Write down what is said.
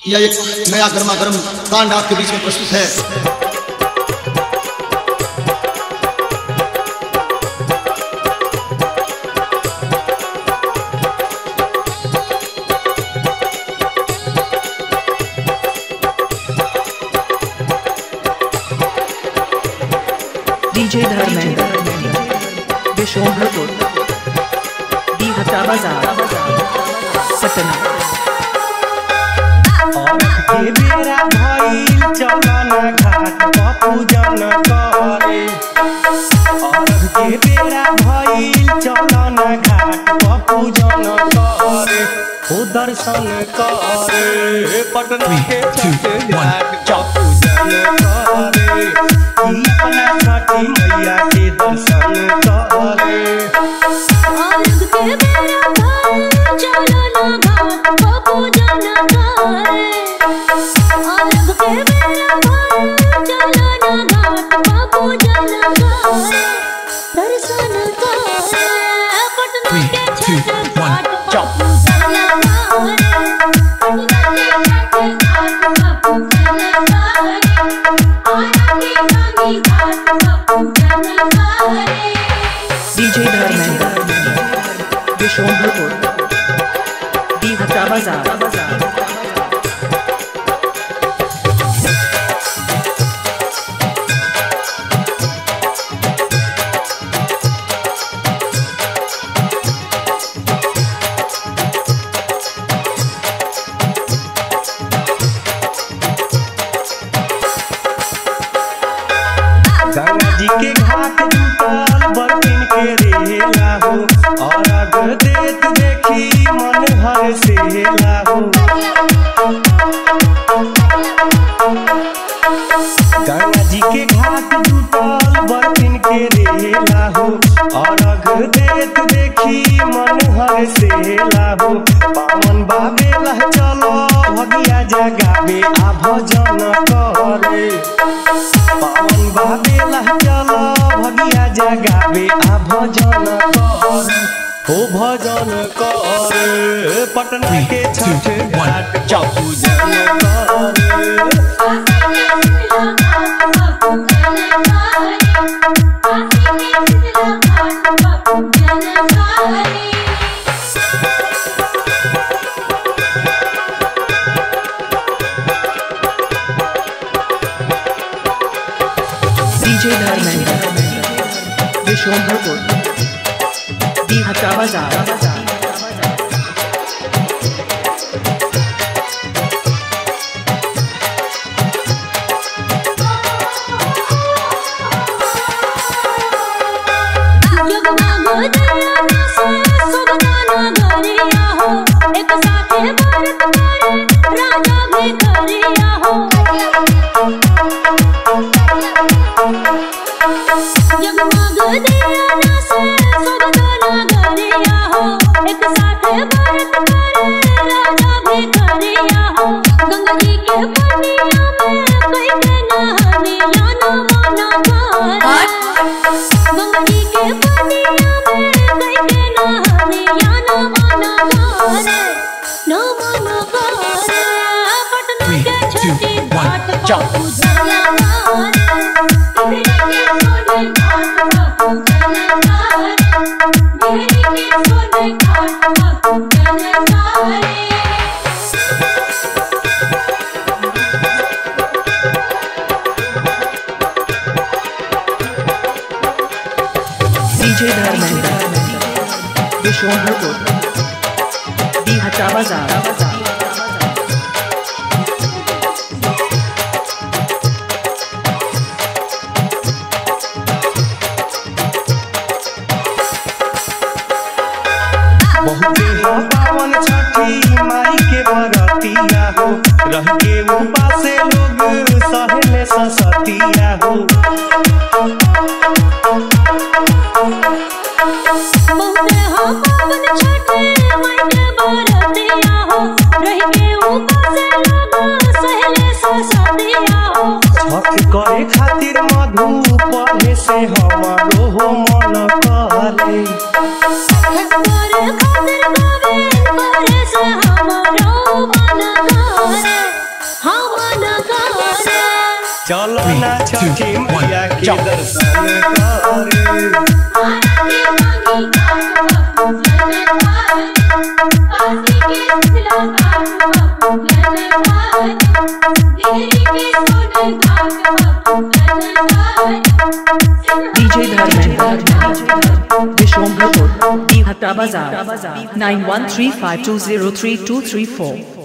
यह एक नया गर्मा गर्म कांड आपके बीच में प्रस्तुत है। डीजे धर्मेंद्र विशोभरपुर दी हटा बाजार पटना। के बेरा भइल चलन घाट पूजन करे। के बेरा भइल चलन घाट पूजन करे। ओ दर्शन करे पटना के छठ घाट पूजन करे। अपना छठी मैया के दर्शन करे। के बेरा भइल चलन घाट पूजन करे। डीजे धर्मेंद्र विशोभरपुर दी हटा बाजार। गंगा जी के घाट जुटल बर्तन के रेला हो। और अग देत देखी मन हर सेला हो। गंगा जी के घाट जुटल बर्तन के रेला हो। और अग देत देखी मन हर सेला हो। पावन बाबेला चलो भगिया जगावे आ भजन करे। पावन बाबेला चलो भगिया जगावे आ भजन करे। ओ भजन करे पटना के छठ घाट पूजन करे। डीजे धर्मेंद्र विशोभरपुर दी हटा बाजार। डीजे धर्मेंद्र विशोभरपुर दी हटा बाजार। बहुते हो पावन छठी माई के बरतिया हो। रह के उपासे लोग सहले ससतिया हो। बहुते हो पावन छठी माई के बरतिया हो। रह के उपासे लोग सहले ससतिया हो। छठ करे खातिर मधु पढ़े से हमारो हो मन करे। खातिर गोविंद करे से हमारो मन करे। चलो ना छठी मैया के दर्शन करे DJ धर्मेंद्र विश्वम्भरपुर, दी हट्टा बाजार 9135203234।